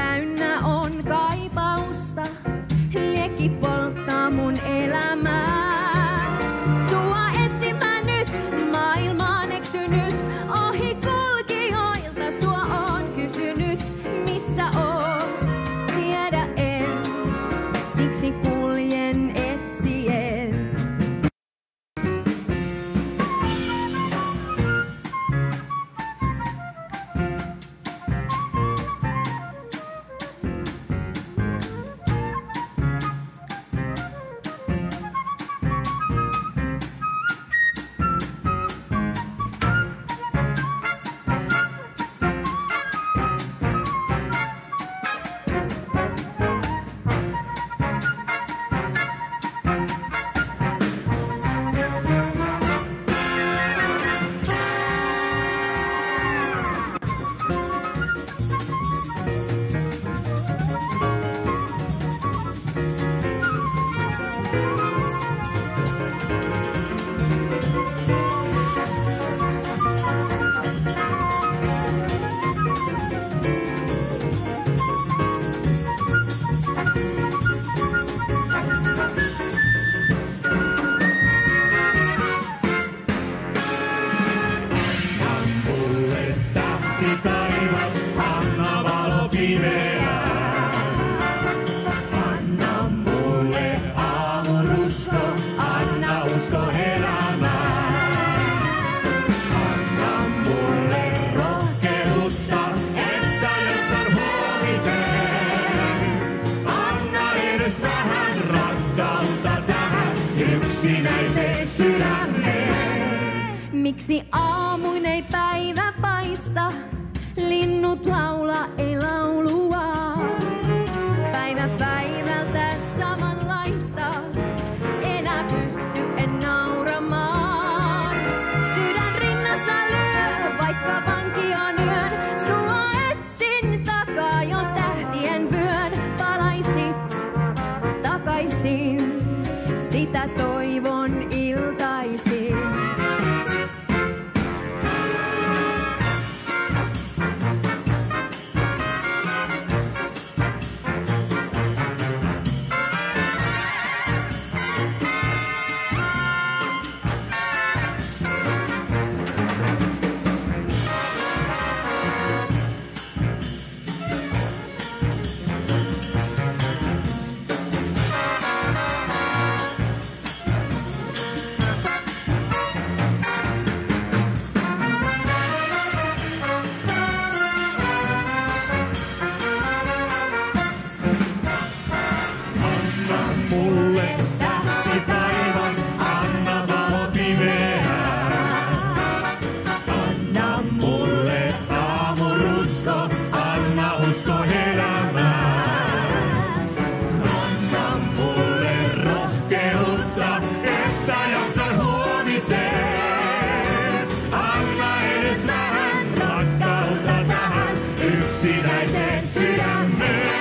täynnä on kaipausta, liekki polttaa mun elämää. Sua etsimä nyt, maailmaan eksynyt, ohi kulkijoilta sua on kysynyt, missä oot, tiedä en, siksi kuljen etsien. Anna mulle aamurusko, anna usko elämään. Anna mulle rohkeutta, että jaksan huomiseen. Anna edes vähän rakkautta tähän yksinäiseen sydämeen. Miksi aamuin ei päivä paista, linnut laula ei laulua. Päivä päivältä samanlaista, enää pysty en nauramaan. Sydän rinnassa lyö, vaikka vanki on yön. Sua etsin takaa jo tähtien vyön. Palaisit takaisin, sitä toivon iltaisin. Mulle tähti taivas, anna valo pimeään. Anna mulle aamurusko, anna usko elämään. Anna mulle rohkeutta, että jaksan huomiseen. Anna edes vähän rakkautta tähän yksinäiseen sydämeen.